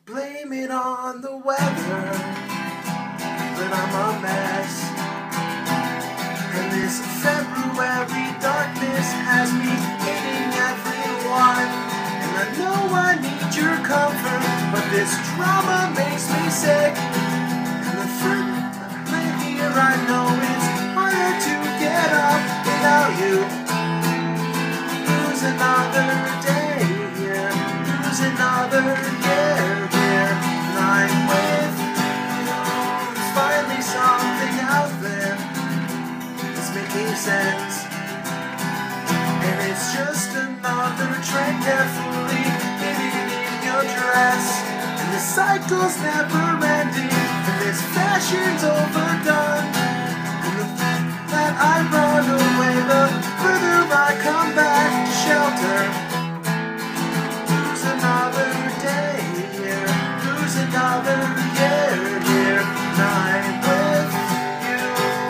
blame it on the weather, but I'm a mess. And this February darkness has me hating everyone. And I know I need your comfort, but this drama makes me sick. And the further here, I know it's harder to get up without you. Lose another day here, lose another year here. And I'm with you. There's finally something out there that's making sense. And it's just another trend carefully hidden in your dress. And the cycle's never ending, and this fashion's overdone. And the fact that I run away, the further I come back to shelter. Lose another day here, lose another year here. And I'm with you.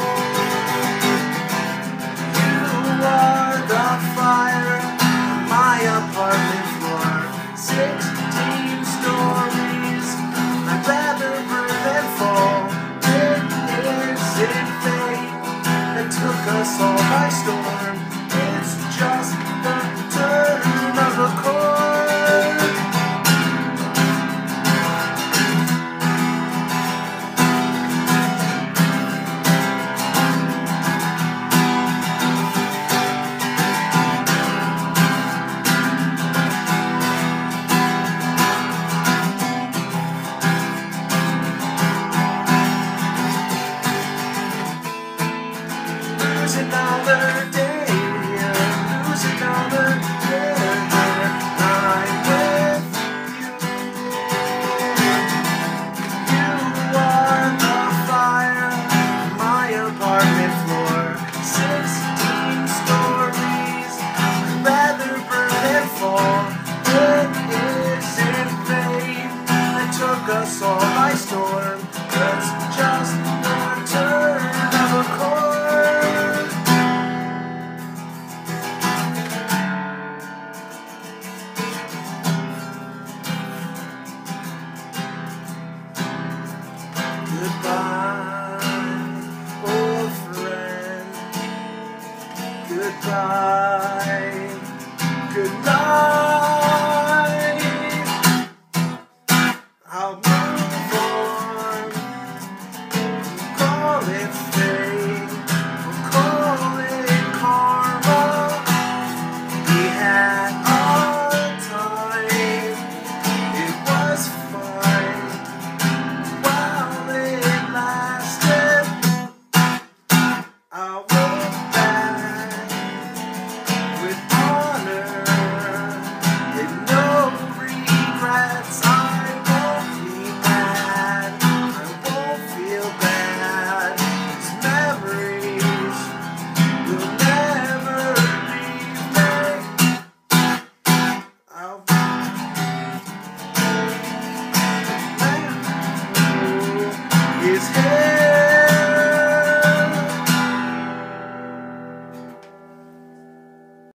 You are the fire on my apartment floor. 16 stories, I'd rather burn than fall. Is it fate that took us all by storm?